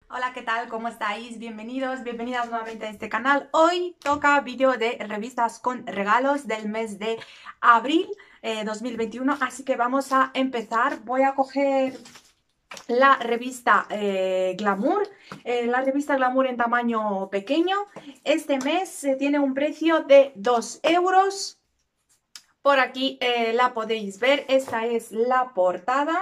Hola, ¿qué tal? ¿Cómo estáis? Bienvenidos, bienvenidas nuevamente a este canal. Hoy toca vídeo de revistas con regalos del mes de abril 2021, así que vamos a empezar. Voy a coger la revista Glamour, la revista Glamour en tamaño pequeño. Este mes tiene un precio de 2 euros. Por aquí la podéis ver, esta es la portada.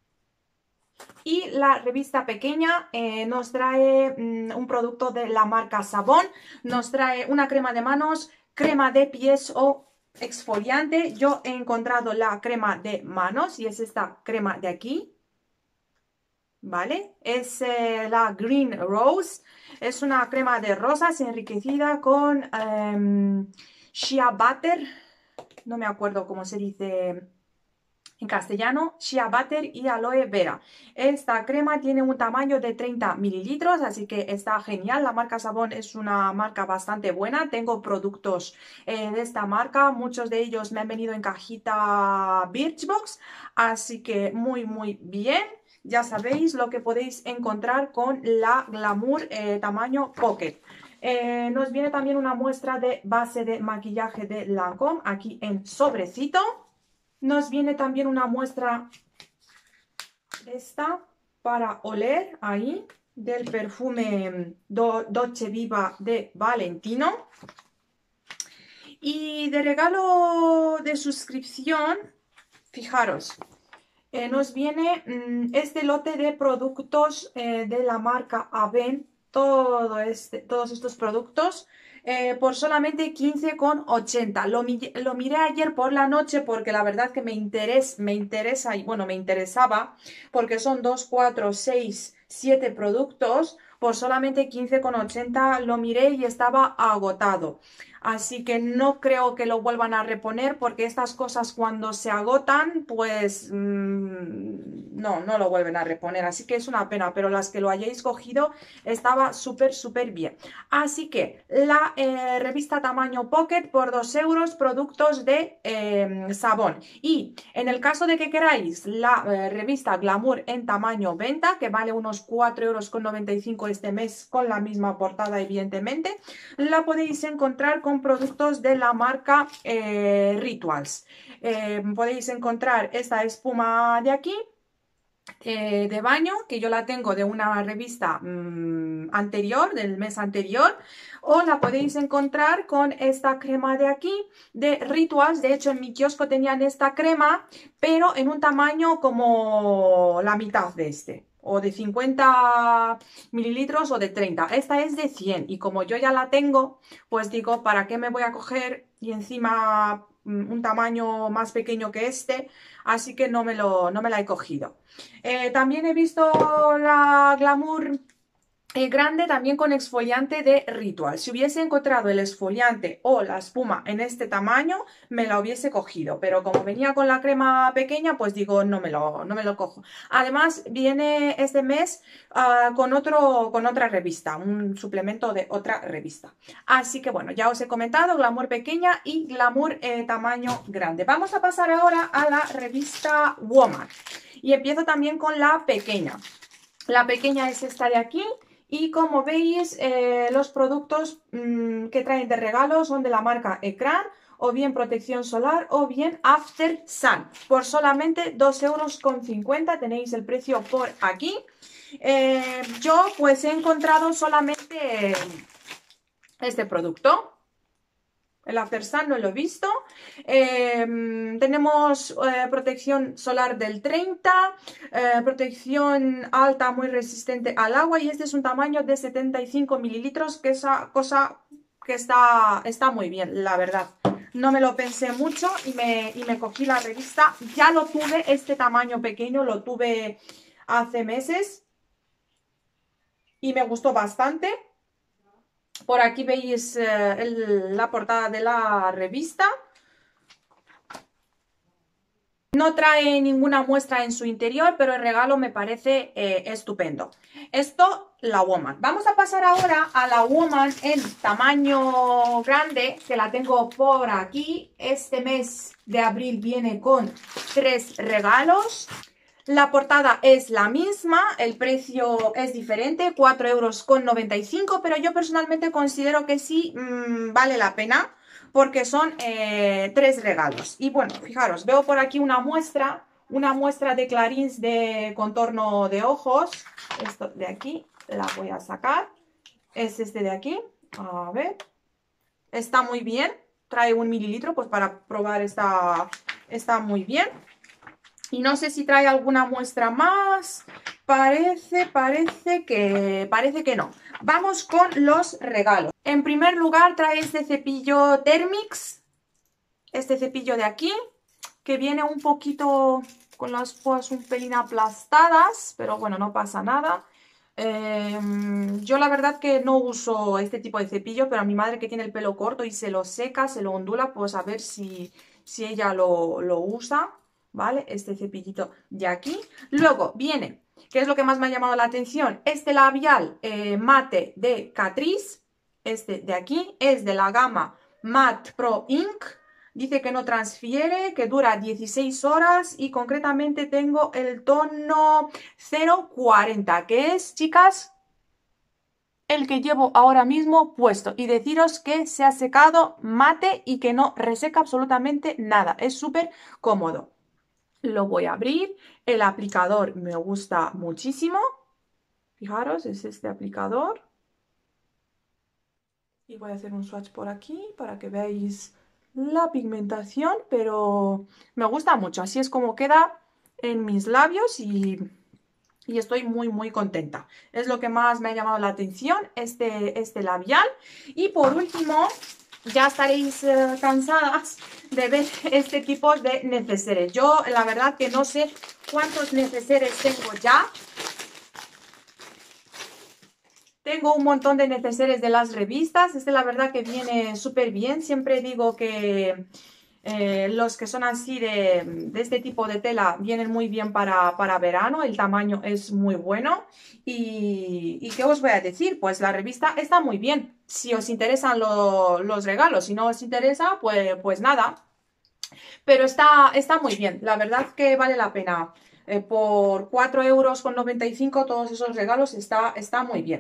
Y la revista pequeña nos trae un producto de la marca Sabón, nos trae una crema de manos, crema de pies o exfoliante. Yo he encontrado la crema de manos y es esta crema de aquí, ¿vale? Es la Green Rose, es una crema de rosas enriquecida con shea butter, no me acuerdo cómo se dice en castellano, shea butter y aloe vera. Esta crema tiene un tamaño de 30 mililitros, así que está genial. La marca Sabón es una marca bastante buena. Tengo productos de esta marca, muchos de ellos me han venido en cajita Birchbox, así que muy bien. Ya sabéis lo que podéis encontrar con la Glamour tamaño Pocket. Nos viene también una muestra de base de maquillaje de Lancôme aquí en sobrecito. Nos viene también una muestra esta para oler ahí del perfume Dolce Viva de Valentino. Y de regalo de suscripción, fijaros, nos viene este lote de productos de la marca Aven, todos estos productos por solamente 15,80. Lo miré ayer por la noche porque la verdad que me interesa y bueno, me interesaba porque son 2, 4, 6, 7 productos por solamente 15,80. Lo miré y estaba agotado. Así que no creo que lo vuelvan a reponer porque estas cosas cuando se agotan, pues no lo vuelven a reponer. Así que es una pena, pero las que lo hayáis cogido estaba súper bien. Así que la revista tamaño Pocket por 2 euros, productos de Sabón. Y en el caso de que queráis la revista Glamour en tamaño venta, que vale unos 4,95 € este mes con la misma portada evidentemente, la podéis encontrar con productos de la marca Rituals. Podéis encontrar esta espuma de aquí, de baño, que yo la tengo de una revista anterior, del mes anterior, o la podéis encontrar con esta crema de aquí, de Rituals. De hecho, en mi kiosco tenían esta crema, pero en un tamaño como la mitad de este, o de 50 mililitros o de 30. Esta es de 100 y como yo ya la tengo, pues digo, ¿para qué me voy a coger? Y encima un tamaño más pequeño que este, así que no me la he cogido. También he visto la Glamour grande también con exfoliante de Ritual. Si hubiese encontrado el exfoliante o la espuma en este tamaño, me la hubiese cogido. Pero como venía con la crema pequeña, pues digo, no me lo cojo. Además, viene este mes con otra revista, un suplemento de otra revista. Así que bueno, ya os he comentado, Glamour pequeña y Glamour tamaño grande. Vamos a pasar ahora a la revista Woman. Y empiezo también con la pequeña. La pequeña es esta de aquí. Y como veis, los productos que traen de regalo son de la marca Ecran, o bien protección solar, o bien After Sun. Por solamente 2,50 € tenéis el precio por aquí. Yo pues he encontrado solamente este producto. El After Sun no lo he visto. Tenemos protección solar del 30, protección alta muy resistente al agua, y este es un tamaño de 75 mililitros, que esa cosa que está muy bien, la verdad. No me lo pensé mucho y me cogí la revista. Ya lo tuve, este tamaño pequeño, lo tuve hace meses y me gustó bastante. Por aquí veis la portada de la revista. No trae ninguna muestra en su interior, pero el regalo me parece estupendo. Esto, la Woman. Vamos a pasar ahora a la Woman en tamaño grande, que la tengo por aquí. Este mes de abril viene con 3 regalos. La portada es la misma, el precio es diferente, 4,95 €, pero yo personalmente considero que sí vale la pena porque son 3 regalos. Y bueno, fijaros, veo por aquí una muestra de Clarins de contorno de ojos. Esto de aquí la voy a sacar. Es este de aquí. A ver. Está muy bien. Trae 1 mililitro, pues para probar está muy bien. Y no sé si trae alguna muestra más. Parece que no. Vamos con los regalos. En primer lugar trae este cepillo Thermix. Este cepillo de aquí, que viene un poquito con las púas un pelín aplastadas, pero bueno, no pasa nada. Yo la verdad que no uso este tipo de cepillo, pero a mi madre que tiene el pelo corto y se lo seca, se lo ondula, pues a ver si ella lo usa, ¿vale? Este cepillito de aquí. Luego viene, que es lo que más me ha llamado la atención, este labial mate de Catrice, este de aquí, es de la gama Matte Pro Ink. Dice que no transfiere, que dura 16 horas y concretamente tengo el tono 040, que es, chicas, el que llevo ahora mismo puesto. Y deciros que se ha secado mate y que no reseca absolutamente nada. Es súper cómodo. Lo voy a abrir. El aplicador me gusta muchísimo. Fijaros, es este aplicador. Y voy a hacer un swatch por aquí para que veáis la pigmentación, pero me gusta mucho. Así es como queda en mis labios y estoy muy contenta. Es lo que más me ha llamado la atención, este labial. Y por último, ya estaréis cansadas de ver este tipo de neceseres. Yo la verdad que no sé cuántos neceseres tengo ya. Tengo un montón de neceseres de las revistas. Este la verdad que viene súper bien. Siempre digo que los que son así de este tipo de tela vienen muy bien para verano. El tamaño es muy bueno. ¿Y qué os voy a decir? Pues la revista está muy bien. Si os interesan los regalos, si no os interesa, pues nada. Pero está muy bien. La verdad que vale la pena. Por 4,95 € todos esos regalos está muy bien.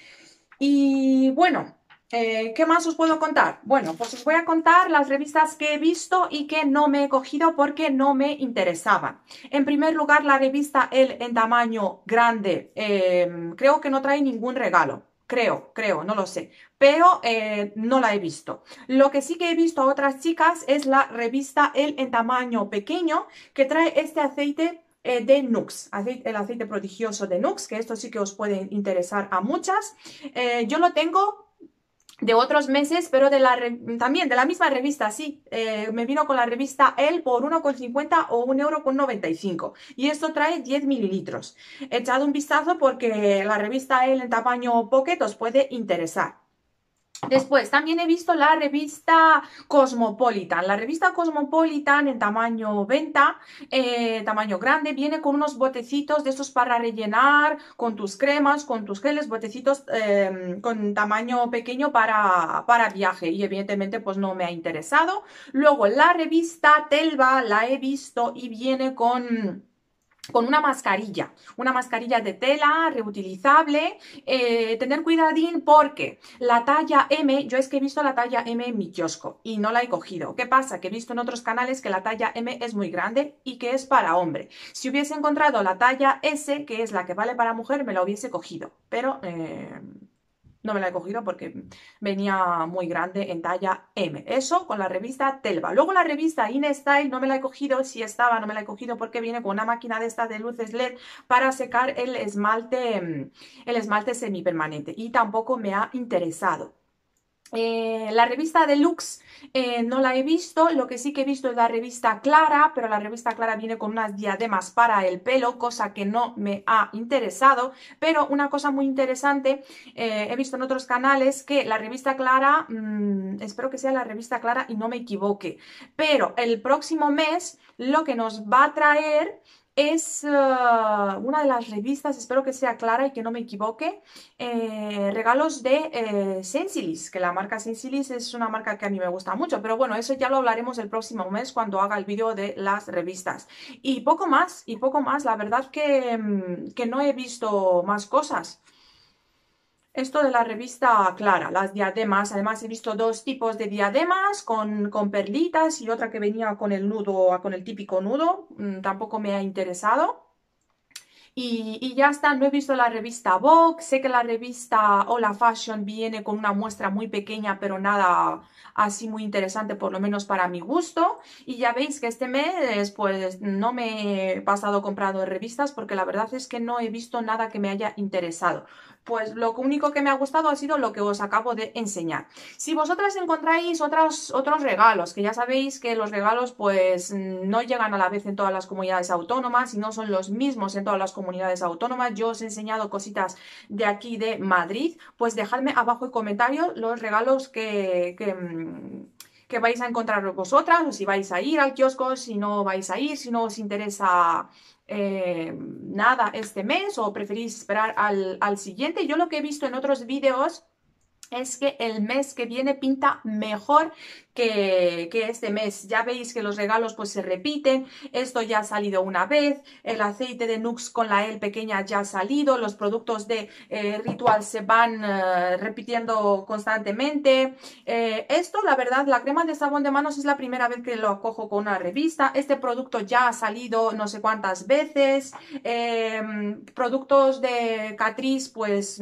Y bueno, ¿qué más os puedo contar? Bueno, pues os voy a contar las revistas que he visto y que no me he cogido porque no me interesaban. En primer lugar, la revista Elle en tamaño grande, creo que no trae ningún regalo. Creo, no lo sé, pero no la he visto. Lo que sí que he visto a otras chicas es la revista Elle en tamaño pequeño, que trae este aceite de Nux, el aceite prodigioso de Nux, que esto sí que os puede interesar a muchas. Yo lo tengo de otros meses, pero también de la misma revista, sí. Me vino con la revista Elle por 1,50 o 1,95 € y esto trae 10 mililitros. He echado un vistazo porque la revista Elle en tamaño Pocket os puede interesar. Después, también he visto la revista Cosmopolitan. La revista Cosmopolitan en tamaño venta, tamaño grande, viene con unos botecitos de estos para rellenar con tus cremas, con tus geles, botecitos con tamaño pequeño para viaje y evidentemente pues no me ha interesado. Luego, la revista Telva la he visto y viene con una mascarilla de tela reutilizable. Tener cuidadín porque la talla M, yo es que he visto la talla M en mi kiosco y no la he cogido. ¿Qué pasa? Que he visto en otros canales que la talla M es muy grande y que es para hombre. Si hubiese encontrado la talla S, que es la que vale para mujer, me la hubiese cogido, pero no me la he cogido porque venía muy grande en talla M. Eso con la revista Telva. Luego la revista InStyle no me la he cogido. Si estaba, no me la he cogido porque viene con una máquina de estas de luces LED para secar el esmalte semipermanente. Y tampoco me ha interesado. La revista Deluxe no la he visto, lo que sí que he visto es la revista Clara, pero la revista Clara viene con unas diademas para el pelo, cosa que no me ha interesado, pero una cosa muy interesante, he visto en otros canales que la revista Clara, espero que sea la revista Clara y no me equivoque, pero el próximo mes lo que nos va a traer es una de las revistas, espero que sea clara y que no me equivoque, regalos de Sensilis, que la marca Sensilis es una marca que a mí me gusta mucho, pero bueno, eso ya lo hablaremos el próximo mes cuando haga el vídeo de las revistas. Y poco más, la verdad que no he visto más cosas. Esto de la revista Clara, las diademas, además he visto dos tipos de diademas con perlitas y otra que venía con el nudo, con el típico nudo, tampoco me ha interesado. Y ya está, no he visto la revista Vogue, sé que la revista Hola Fashion viene con una muestra muy pequeña, pero nada así muy interesante, por lo menos para mi gusto. Y ya veis que este mes pues no me he pasado comprando revistas porque la verdad es que no he visto nada que me haya interesado. Pues lo único que me ha gustado ha sido lo que os acabo de enseñar. Si vosotras encontráis otros regalos, que ya sabéis que los regalos pues no llegan a la vez en todas las comunidades autónomas y no son los mismos en todas las comunidades autónomas, yo os he enseñado cositas de aquí de Madrid, pues dejadme abajo en comentarios los regalos que vais a encontrar vosotras, o si vais a ir al kiosco, si no vais a ir, si no os interesa nada este mes o preferís esperar al siguiente. Yo lo que he visto en otros vídeos es que el mes que viene pinta mejor que este mes. Ya veis que los regalos pues se repiten, esto ya ha salido una vez, el aceite de Nux con la L pequeña ya ha salido, los productos de Ritual se van repitiendo constantemente. Esto, la verdad, la crema de sabón de manos es la primera vez que lo cojo con una revista. Este producto ya ha salido no sé cuántas veces. Productos de Catrice pues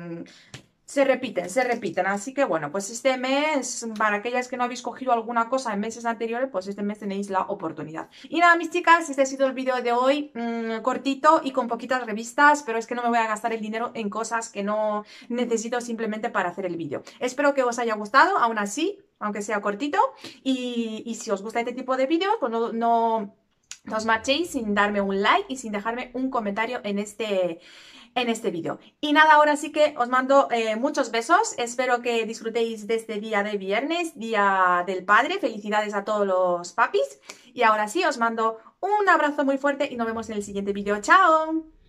se repiten, así que bueno, pues este mes, para aquellas que no habéis cogido alguna cosa en meses anteriores, pues este mes tenéis la oportunidad. Y nada, mis chicas, este ha sido el vídeo de hoy, cortito y con poquitas revistas, pero es que no me voy a gastar el dinero en cosas que no necesito simplemente para hacer el vídeo. Espero que os haya gustado, aún así, aunque sea cortito, y si os gusta este tipo de vídeos, pues no os marchéis sin darme un like y sin dejarme un comentario en este vídeo. Y nada, ahora sí que os mando muchos besos, espero que disfrutéis de este día de viernes, Día del Padre, felicidades a todos los papis, y ahora sí os mando un abrazo muy fuerte y nos vemos en el siguiente vídeo. ¡Chao!